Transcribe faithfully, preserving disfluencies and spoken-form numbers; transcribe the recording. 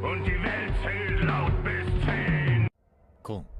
Und die Welt zählt laut bis zehn. Cool.